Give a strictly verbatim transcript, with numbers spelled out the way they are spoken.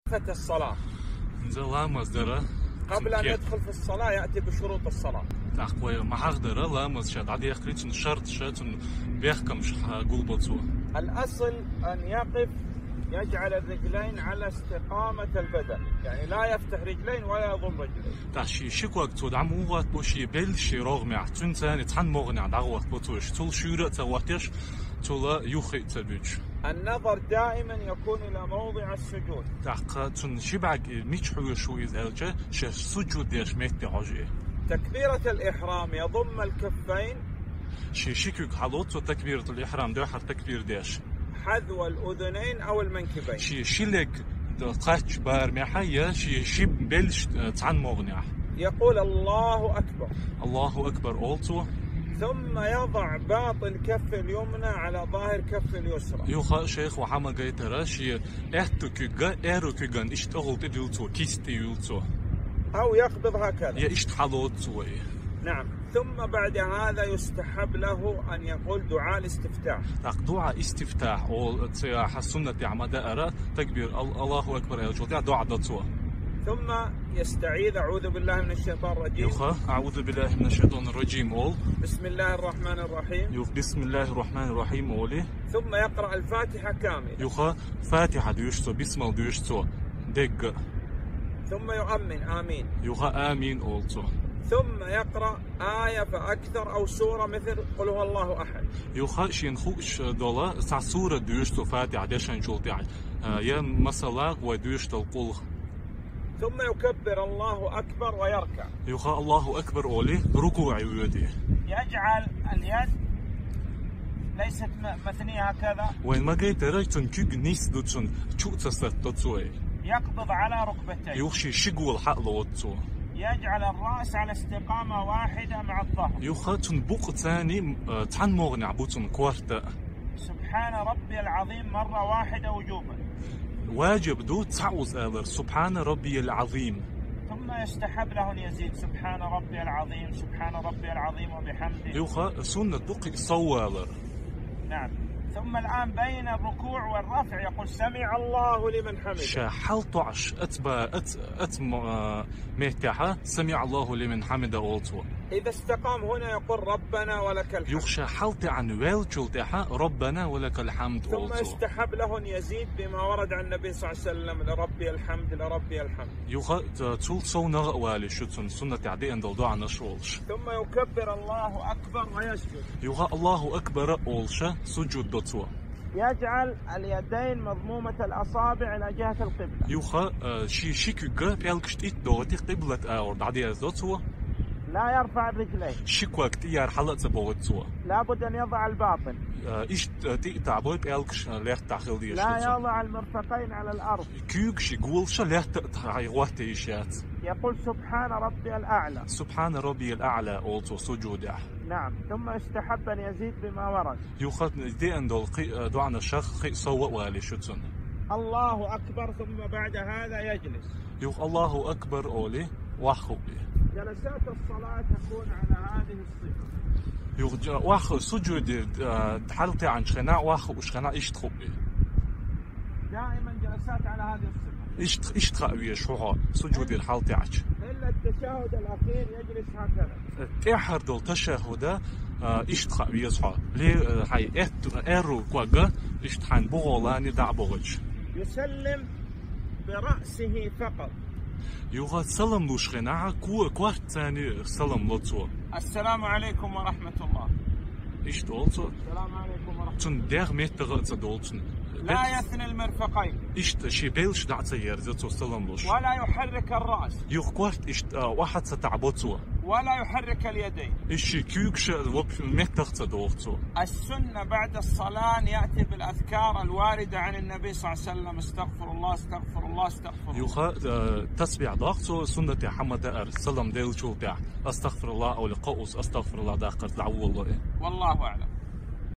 صفة الصلاة لا مصدر قبل أن يدخل في الصلاة يأتي بشروط الصلاة. تقوى ما حقدر لا مصشد عادي يخرج شرط شاتن بيحكم قول بطوة. الأصل أن يقف يجعل الرجلين على استقامة البدن، يعني لا يفتح رجلين ولا يضم رجلين. تاشي شك وقت تدعم وقت بوشي بيل شراغ مع تنتان تحن مغني دعوة بطوش تول شورة تواتش تولا يخي تبيج. النظر دائما يكون إلى موضع السجود. تحقق تن شبعك ميش حوي شوي زالجة شش سجود ديش ميت بعجي. تكبيرة الإحرام يضم الكفين. شي شكوك حلوت وتكبيرة الإحرام دوحر تكبير ديش. حذو الأذنين أو المنكبين. شي شيلك قاتش بار محيا شي شيب بلش تعن مغنيح. يقول الله أكبر. الله أكبر أولتو. ثم يضع باطن كف اليمنى على ظاهر كف اليسرى. يوخا شيخ وحما قيترا شي احتو كيغا ايرو كيغان اشتغل تدلتو كيستي يلتو. أو يقبض هكذا. يا اشت حلوتو. نعم. ثم بعد هذا يستحب له أن يقول دعاء الاستفتاح. دعاء استفتاح أو حسنة عمد أرى تكبير الله أكبر يا جودة دعاء دتوه. ثم يستعيذ أعوذ بالله من الشيطان الرجيم. يخا أعوذ بالله من الشيطان الرجيم أول. بسم الله الرحمن الرحيم. يخ بسم الله الرحمن الرحيم أولي. ثم يقرأ الفاتحة كاملة. يخا فاتحة ديوشتو بسم الله ديوشتو دق. ثم يؤمن آمين. يخا آمين أولتو. ثم يقرأ آية فأكثر أو سورة مثل قل هو الله أحد. يخا شين خوش دولا سع سورة ديوشتو فاتحة ديشان جولتي يا مثلا وديوشتو القل. ثم يكبر الله أكبر ويركع. يخا الله أكبر أولي ركوع يودي. يجعل اليد ليست مثنية هكذا. وين ما جيت رأيتن كيج نيس دوتن شو تستطيع. يقبض على ركبتيه. يخشي شقول حق لوتو. يجعل الرأس على استقامة واحدة مع الظهر. يخا تنبوق ثاني تحن مغني عبوتن كوارتا. سبحان ربي العظيم مرة واحدة وجوبا. واجب دو تعوز آلر سبحان ربي العظيم. ثم يستحب له أن يزيد سبحان ربي العظيم سبحان ربي العظيم وبحمده. يخا سنة دقي صوالر. نعم. ثم الآن بين الركوع والرفع يقول سمع الله لمن حمده. شحال طعش أتبا أت أت مهتحة سمع الله لمن حمده أولتو. إذا استقام هنا يقول ربنا ولك الحمد. يخشى حالت عن ويلجلتها ربنا ولك الحمد ثم أولتو. يستحب له أن يزيد بما ورد عن النبي صلى الله عليه وسلم لربي الحمد لربي الحمد. يخا تول صو نغوالي شتون سنة عدي أن دلدو عن شولش. ثم يكبر الله أكبر ويسجد. يخا الله أكبر أولشة سجود دوتو. يجعل اليدين مضمومة الأصابع إلى جهة القبلة. يخا شي شيكوغا بيالكشتيت دوتي قبلة أورد عدي دوتو. لا يرفع الرجلين. شكوى كتير حلقة بوتسوا. لابد أن يضع الباطن. إيش تقطع بوي بيالكش ليح تأخذ ديش. لا يضع المرفقين على الأرض. كيوكش يقولش ليح تقطع يغوت إيشات. يقول سبحان ربي الأعلى. سبحان ربي الأعلى أولتو سجوده. نعم. ثم استحب أن يزيد بما ورد. يوخد دي أن دول دعنا شخ خي سوى والي شتون. الله أكبر ثم بعد هذا يجلس. يوخ الله أكبر أولي وحوبي. جلسات الصلاة تكون على هذه الصفة. يوخ واخ سجود حالتي عن شخناء واخ وشخناء إيش تخبي. دائما جلسات على هذه الصفة. إيش إيش تخبي شوها سجود الحالتي عش. إلا التشهد الأخير يجلس هكذا. تأخر دول تشهد إيش تخبي يصحى. ليه هاي إت إيرو كواجا إيش تحن بغولاني دع بغج. يسلم برأسه فقط. يوغا سلام لوشخنا كو كوارت ثاني سلام لوتو. السلام عليكم ورحمة الله. إيش دولتو؟ السلام عليكم ورحمة الله. تون دير متر تدولتن. لا يثني المرفقين. إيش شي بيلش دعت يرزتو سلام لوش. ولا يحرك الرأس. يوغ كوارت إيش واحد ستعبطو. ولا يحرك اليدين. إيش كيوكش متر تدولتو. السنة بعد الصلاة يأتي بالأذكار الواردة عن النبي صلى الله عليه وسلم استغفر الله استغفر الله استغفر الله. يوخا تسبيع ضغطو سنة حمد أر سلام ديل شو تاع استغفر الله أو لقوس استغفر الله داخل العول. والله أعلم.